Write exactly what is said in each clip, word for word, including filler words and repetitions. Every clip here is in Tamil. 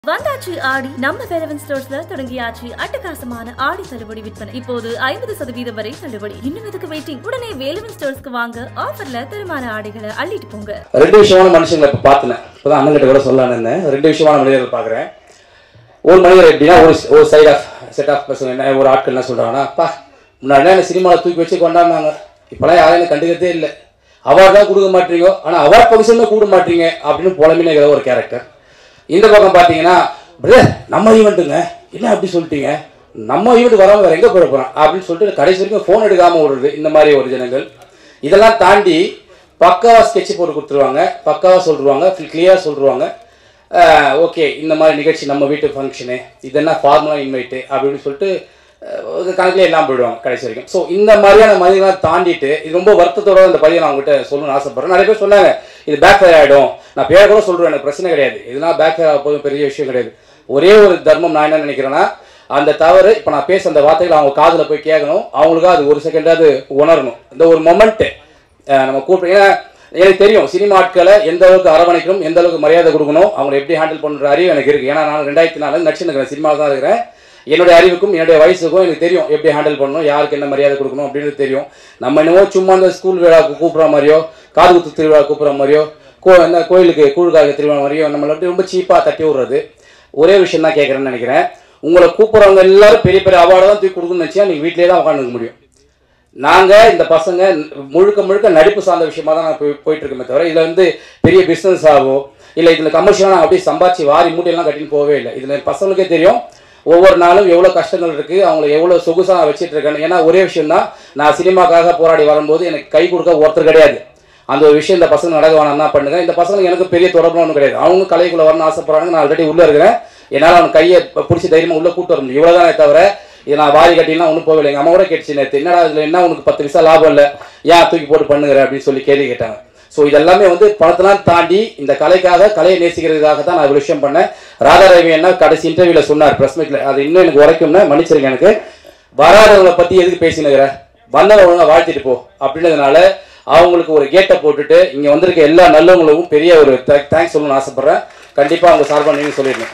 வந்தாச்சி ஆடி நம்ம வேலவன் ஸ்டோர்ஸ்ல தொடங்கியாச்சு அட்டகாசமான ஆடி தள்ளுபடி விற்பனை. இப்போது ஐம்பது சதவீதம் வரை தள்ளுபடி. இன்னும் எதுக்கு வெயிட்டிங்? உடனே வேலவன் ஸ்டோர்ஸ்க்கு வாங்க. ஆஃபர்ல தரமான ஆடைகளை அள்ளிட்டு போங்க. ரெண்டு விஷயமான மனுஷங்களை இப்ப பார்த்தேன். இப்பதான் அண்ணன் கிட்ட கூட சொல்லலாம்னு ரெண்டு விஷயமான மனிதர்கள் பாக்குறேன். ஒரு மனிதர் எப்படின்னா ஒரு ஒரு side of set of person என்ன ஒரு ஆட்கள் என்ன சொல்றாங்கன்னா, அப்பா முன்னாடி என்ன சினிமாவில் தூக்கி வச்சு கொண்டாடினாங்க, இப்பெல்லாம் யாரையும் கண்டுக்கிறதே இல்லை, அவார்ட் தான் கொடுக்க மாட்டீங்க, ஆனா அவார்ட் ஃபங்க்ஷன் கூட மாட்டீங்க அப்படின்னு புலம்பின ஒரு கேரக்டர். இந்த பக்கம் பார்த்தீங்கன்னா, பிரதர் நம்ம ஈவெண்ட்டுங்க என்ன அப்படி சொல்லிட்டீங்க, நம்ம ஈவெண்ட் வராமல் வேறு எங்கே போட போகிறோம் அப்படின்னு சொல்லிட்டு கடைசி வரைக்கும் ஃபோன் எடுக்காமல் விடுறது. இந்த மாதிரி ஒரு ஜனங்கள் இதெல்லாம் தாண்டி பக்காவாக ஸ்கெட்ச் போட்டு கொடுத்துருவாங்க, பக்காவாக சொல்லிடுவாங்க, கிளியராக சொல்லிடுவாங்க. ஓகே இந்த மாதிரி நிகழ்ச்சி நம்ம வீட்டு ஃபங்க்ஷனு, இதெல்லாம் ஃபார்மலாக இன்வைட்டு அப்படின்னு சொல்லிட்டு கணக்கிலே எல்லாம் போயிடுவாங்க கடைசி வரைக்கும். ஸோ இந்த மாதிரியான மனிதர்களாக தாண்டிட்டு இது ரொம்ப வருத்தத்தோட இந்த பதிவை நான் உங்கள்கிட்ட சொல்லணும்னு ஆசைப்படுறேன். நிறைய பேர் சொன்னாங்க இது பேக் ஃபயர் ஆகிடும், நான் பேர் கூட சொல்கிறேன், எனக்கு பிரச்சனை கிடையாது, இதெல்லாம் பேக் ஃபயர் ஆக போதும், பெரிய விஷயம் கிடையாது. ஒரே ஒரு தர்மம் நான் என்ன நினைக்கிறேன்னா, அந்த தவறு இப்போ நான் பேச அந்த வார்த்தைகள் அவங்க காதில் போய் கேட்கணும், அவங்களுக்காக அது ஒரு செகண்டாவது உணரணும். இந்த ஒரு மொமெண்ட்டு நம்ம கூப்பிட்டு, ஏன்னா எனக்கு தெரியும் சினிமா ஆட்களை எந்த அளவுக்கு அரவணைக்கணும், எந்த அளவுக்கு மரியாதை கொடுக்கணும், அவங்களை எப்படி ஹேண்டில் பண்ணுற அறிவு எனக்கு இருக்குது. ஏன்னா நான் ரெண்டாயிரத்தி நாலு நடிச்சுன்னு சினிமாவில் தான் இருக்கிறேன். என்னுடைய அறிவுக்கும் என்னுடைய வயசுக்கும் எனக்கு தெரியும் எப்படி ஹேண்டில் பண்ணணும், யாருக்கு என்ன மரியாதை கொடுக்கணும் அப்படின்னு தெரியும். நம்ம என்னவோ சும்மா அந்த ஸ்கூல் விழாவுக்கு கூப்பிட்ற மாதிரியோ, காது குத்து திருவிழா கூப்பிட்ற மாதிரியோ, கோ என்ன கோயிலுக்கு கூழ்காக திருவிழா மாதிரியோ நம்மளை அப்படி ரொம்ப சீப்பாக தட்டி விடுறது. ஒரே விஷயம் தான் கேட்குறேன்னு நினைக்கிறேன், உங்களை கூப்பிட்றவங்க எல்லாரும் பெரிய பெரிய அவார்டு தான் தூக்கி கொடுக்கணும்னு நினச்சா நீங்கள் வீட்டிலே தான் உட்காந்துக்க முடியும். நாங்கள் இந்த பசங்க முழுக்க முழுக்க நடிப்பு சார்ந்த விஷயமா தான் நான் போய் போயிட்டு இருக்கோமே தவிர இதில் வந்து பெரிய பிஸ்னஸ் ஆகவோ இல்லை இதில் கமர்ஷியலாக நாங்கள் அப்படியே சம்பாதிச்சு வாரி மூட்டையெல்லாம் கட்டின்னு போகவே இல்லை. இதில் பசங்களுக்கே தெரியும் ஒவ்வொரு நாளும் எவ்வளோ கஷ்டங்கள் இருக்குது, அவங்கள எவ்வளோ சொகுசாக நான் வச்சுட்டு இருக்கேன்னு. ஏன்னா ஒரே விஷயம் தான், நான் சினிமாக்காக போராடி வரும்போது எனக்கு கை கொடுக்க ஒருத்தர் கிடையாது. அந்த ஒரு விஷயம் இந்த பசங்க நடக்க வேணாம் தான் பண்ணுங்க. இந்த பசங்க எனக்கு பெரிய தொடர்பு ஒன்றும் கிடையாது, அவங்க கலைக்குள்ளே வரணும்னு ஆசைப்படுறாங்க. நான் ஆல்ரெடி உள்ளே இருக்கிறேன், என்னால் அவன் கையை பிடிச்சி தைரியமாக உள்ளே கூட்டு வர முடியும். இவ்வளோதானே தவிர இதை நான் வாரி கட்டினா ஒன்றும் போகவில்லை. எங்கள் அம்மா கூட கேட்டுச்சு நேற்று, என்னடா இதில் என்ன உனக்கு பத்து பைசா லாபம் இல்லை, ஏன் தூக்கி போட்டு பண்ணுங்கிற அப்படின்னு சொல்லி கேள்வி கேட்டாங்க. ஸோ இதெல்லாமே வந்து பணத்தெல்லாம் தாண்டி இந்த கலைக்காக, கலையை நேசிக்கிறதுக்காக தான் நான் ஒரு விஷயம் பண்ணேன். ராதா ரவி என்ன கடைசி இன்டர்வியூவில் சொன்னார் ப்ரெஸ் மீட்டில், அது இன்னும் எனக்கு உரைக்கும்னா மன்னிச்சிருங்க, எனக்கு வராதவங்களை பற்றி எதுக்கு பேசினுங்கிற, வந்தவங்க ஒழுங்காக வாழ்த்திட்டு போ அப்படின்றதுனால அவங்களுக்கு ஒரு கேட்டை போட்டுட்டு இங்கே வந்திருக்க எல்லா நல்லவங்களுக்கும் பெரிய ஒரு தேங்க்ஸ் சொல்லணும்னு ஆசைப்பட்றேன். கண்டிப்பாக அவங்க சார்பாக நீங்கள் சொல்லிடுங்க.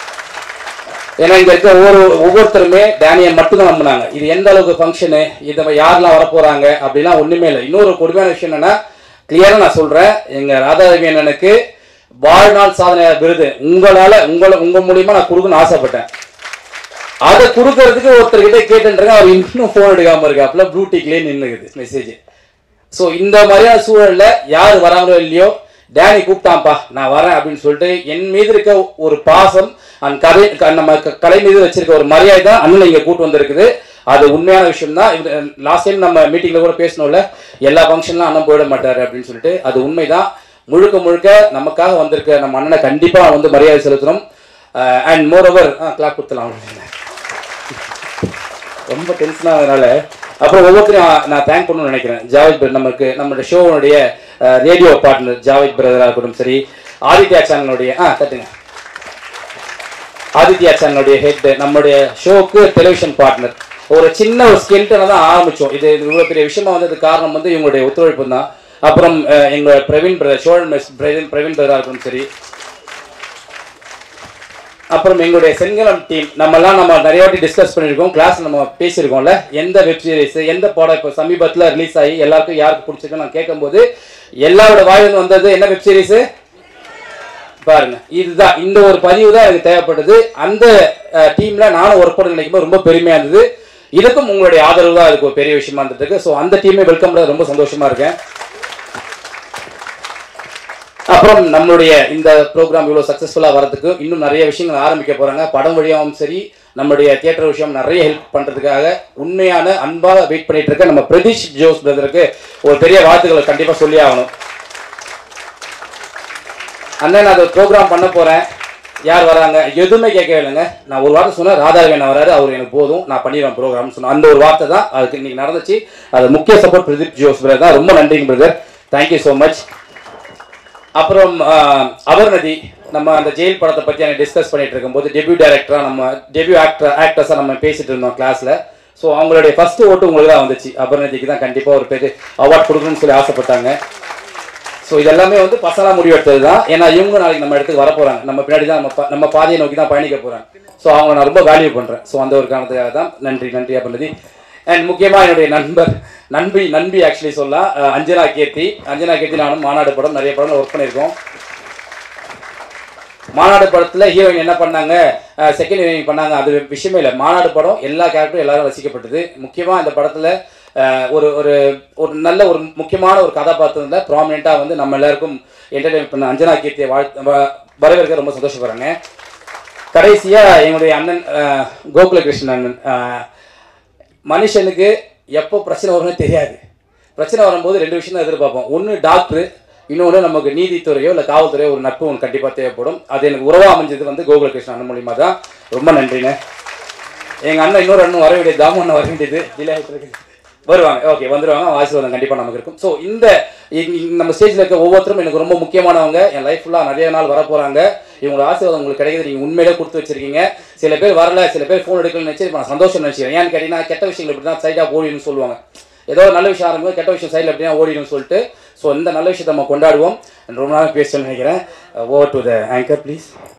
ஏன்னா இங்கே இருக்க ஒவ்வொரு ஒவ்வொருத்தருமே டேனியை மட்டும்தான் நம்பினாங்க. இது எந்த அளவுக்கு ஃபங்க்ஷனு, இதை யாரெல்லாம் வரப்போகிறாங்க அப்படிலாம் ஒன்றுமே இல்லை. இன்னொரு கொடுமையான விஷயம் என்னென்னா, கிளியராக நான் சொல்கிறேன், எங்கள் ராதாரவி அண்ணனுக்கு வாழ்நாள் சாதனையாளர் விருது உங்களால் உங்களை உங்கள் மூலியமாக நான் கொடுக்கணும்னு ஆசைப்பட்டேன். அதை கொடுக்கறதுக்கு ஒருத்தர்கிட்ட கேட்டுன்றேன், அவர் இன்னும் ஃபோன் எடுக்காமல் இருக்கு, அப்பெல்லாம் ப்ளூ டிக்லேயே நின்றுக்குது மெசேஜ். ஸோ இந்த மாதிரியான சூழலில் யார் வராங்களோ இல்லையோ, டேனி கூப்பிட்டான்ப்பா நான் வரேன் அப்படின்னு சொல்லிட்டு என் மீது இருக்க ஒரு பாசம், அந்த கலை நம்ம கலை மீது வச்சிருக்க ஒரு மரியாதை தான் அண்ணன் இங்கே கூட்டு வந்திருக்குது. அது உண்மையான விஷயம் தான். லாஸ்ட் டைம் நம்ம மீட்டிங்கில் கூட பேசணும்ல, எல்லா ஃபங்க்ஷன்லாம் அண்ணன் போயிட மாட்டார் அப்படின்னு சொல்லிட்டு, அது உண்மைதான். முழுக்க முழுக்க நமக்காக வந்திருக்க நம்ம அண்ணனை கண்டிப்பாக வந்து மரியாதை செலுத்தணும். அண்ட் மோர் ஓவர் கிளாப் கொடுத்தலாம், ரொம்ப டென்ஷனாக அதனால. அப்புறம் ஒவ்வொருத்தரையும் நான் தேங்க் பண்ணணும்னு நினைக்கிறேன். ஜாவேத் பிரதர், நமக்கு நம்மளுடைய ஷோனுடைய ரேடியோ பார்ட்னர் ஜாவேத் பிரதராக இருக்கட்டும், சரி ஆதித்யா சேனலுடைய ஆ தட்டுங்க ஆதித்யா சேனலுடைய ஹெட், நம்மளுடைய ஷோக்கு டெலிவிஷன் பார்ட்னர். ஒரு சின்ன ஒரு ஸ்கெல்டனை தான் ஆரம்பித்தோம். இது இவ்வளோ பெரிய விஷயமா வந்ததுக்கு காரணம் வந்து இவங்களுடைய ஒத்துழைப்பு தான். அப்புறம் எங்கள் பிரவீன் பிரதர், சோழன் மெஸ் பிரவீன் பிரவீன் பிரதராக இருக்கட்டும், சரி அப்புறம் எங்களுடைய செங்கலம் டீம், நம்மலாம் நம்ம நிறைய வாட்டி டிஸ்கஸ் பண்ணியிருக்கோம், கிளாஸ் நம்ம பேசியிருக்கோம்ல, எந்த வெப் சீரிஸ் எந்த படம் இப்போ சமீபத்தில் ரிலீஸ் ஆகி எல்லாருக்கும் யாருக்கு பிடிச்சிருக்குன்னு நான் கேட்கும்போது எல்லாரோட வாயிலிருந்து வந்தது என்ன வெப் சீரிஸு பாருங்க. இதுதான், இந்த ஒரு பதிவு தான் எனக்கு தேவைப்பட்டது. அந்த டீமில் நானும் ஒர்க் பண்ண நினைக்கும்போது ரொம்ப பெருமையாக இருந்தது. இதுக்கும் உங்களுடைய ஆதரவு தான் இதுக்கு ஒரு பெரிய விஷயமா இருந்ததுக்கு. ஸோ அந்த டீமே வெல்கம் பண்ண ரொம்ப சந்தோஷமா இருக்கேன். அப்புறம் நம்மளுடைய இந்த ப்ரோக்ராம் இவ்வளோ சக்ஸஸ்ஃபுல்லாக வரதுக்கு இன்னும் நிறைய விஷயங்கள் ஆரம்பிக்க போகிறாங்க. படம் வழியாகவும் சரி, நம்மளுடைய தியேட்டர் விஷயம் நிறைய ஹெல்ப் பண்ணுறதுக்காக உண்மையான அன்பாக வெயிட் பண்ணிட்டு இருக்க நம்ம பிரதீஷ் ஜோஸ் பிரதருக்கு ஒரு பெரிய வாழ்த்துக்களை கண்டிப்பாக சொல்லி ஆகணும். அண்ணன் நான் அதை ப்ரோக்ராம் பண்ண போகிறேன், யார் வராங்க எதுவுமே கேட்கவே இல்லைங்க. நான் ஒரு வார்த்தை சொன்னேன், ராதாரவி வராரு, அவர் எனக்கு போதும், நான் பண்ணிடுவேன் ப்ரோக்ராம்னு சொன்னேன். அந்த ஒரு வார்த்தை தான் அதுக்கு இன்னைக்கு நடந்துச்சு. அது முக்கிய சப்போர்ட் பிரதீப் ஜோஸ் பிரதர் தான். ரொம்ப நன்றிங்க பிரதர், தேங்க்யூ ஸோ மச். அப்புறம் அபர்நதி, நம்ம அந்த ஜெயில் படத்தை பற்றி எனக்கு டிஸ்கஸ் பண்ணிட்டு இருக்கும்போது டெபியூ டைரக்டராக நம்ம டெபியூ ஆக்டர் ஆக்டர்ஸாக நம்ம பேசிட்டு இருந்தோம் கிளாஸில். ஸோ அவங்களுடைய ஃபர்ஸ்ட் ஓட்டு உங்களுக்கு தான் வந்துச்சு. அபர்நதிக்கு தான் கண்டிப்பாக ஒரு பெரிய அவார்ட் கொடுக்கணும்னு சொல்லி ஆசைப்பட்டாங்க. ஸோ இதெல்லாமே வந்து பசங்களாக முடிவு எடுத்தது தான். ஏன்னா இவங்க நாளைக்கு நம்ம இடத்துக்கு வர போகிறாங்க, நம்ம பின்னாடி தான் நம்ம நம்ம பாதையை நோக்கி தான் பயணிக்க போகிறாங்க. ஸோ அவங்க நான் ரொம்ப வேல்யூ பண்ணுறேன். ஸோ அந்த ஒரு காரணத்துக்காக தான் நன்றி நன்றி அப்படின்னது. அண்ட் முக்கியமாக என்னுடைய நண்பர் நண்பி நண்பி ஆக்சுவலி சொல்லலாம், அஞ்சனா கீர்த்தி. அஞ்சனா கீர்த்தி நானும் மாநாடு படம் நிறைய படங்கள் ஒர்க் பண்ணியிருக்கோம். மாநாடு படத்தில் ஹீரோயின் என்ன பண்ணாங்க, செகண்ட் ஹீரோயின் பண்ணாங்க, அது விஷயமே இல்லை. மாநாடு படம் எல்லா கேரக்டரும் எல்லாரும் ரசிக்கப்பட்டது. முக்கியமாக இந்த படத்தில் ஒரு ஒரு ஒரு நல்ல ஒரு முக்கியமான ஒரு கதாபாத்திரத்தில் ப்ராமினெண்ட்டாக வந்து நம்ம எல்லாருக்கும் என்டர்டெயின் பண்ண அஞ்சனா கீர்த்தியை வாழ்த்து வரவேற்க ரொம்ப சந்தோஷப்படுறாங்க. கடைசியாக எங்களுடைய அண்ணன் கோகுலகிருஷ்ணன் அண்ணன், மனுஷனுக்கு எப்போ பிரச்சனை வரும்னு தெரியாது. பிரச்சனை வரும்போது ரெண்டு விஷயம் தான் எதிர்பார்ப்போம். ஒன்று டாக்டரு, இன்னொன்று நமக்கு நீதித்துறையோ இல்லை காவல்துறையோ ஒரு நட்பு ஒன்று கண்டிப்பாக தேவைப்படும். அது எனக்கு உறவாக அமைஞ்சது வந்து கோகுலகிருஷ்ணன் அண்ணன் மூலியமாக தான். ரொம்ப நன்றிண்ணே. எங்கள் அண்ணன் இன்னொரு அண்ணன் வர வேண்டியது, தாமு அண்ணன் வர வேண்டியது, டிலே ஆகிட்டு இருக்கு. வருவாங்க, ஓகே வந்துடுவாங்க. ஆசீர்வாதம் கண்டிப்பாக நமக்கு இருக்கும். ஸோ இந்த நம்ம ஸ்டேஜில் இருக்க ஒவ்வொருத்தரும் எனக்கு ரொம்ப முக்கியமானவங்க. என் லைஃப் ஃபுல்லாக நிறைய நாள் வர போகிறாங்க. இவங்களோட ஆசீர்வாதம் உங்களுக்கு கிடைக்குது. நீங்கள் உண்மையிலே கொடுத்து வச்சிருக்கீங்க. சில பேர் வரல, சில பேர் ஃபோன் எடுக்கலன்னு நினச்சி இப்போ நான் சந்தோஷம் நினச்சிக்கிறேன். ஏன்னு கேட்டிங்கன்னா கெட்ட விஷயங்கள் இப்படி தான் சைடாக ஓடிடும்னு சொல்லுவாங்க. ஏதோ ஒரு நல்ல விஷயம் ஆரம்பிக்கும், கெட்ட விஷயம் சைடில் எப்படின்னா ஓடிடும்னு சொல்லிட்டு. ஸோ இந்த நல்ல விஷயத்தை நம்ம கொண்டாடுவோம். ரொம்ப நாள் பேசணும்னு நினைக்கிறேன். Over to the anchor please.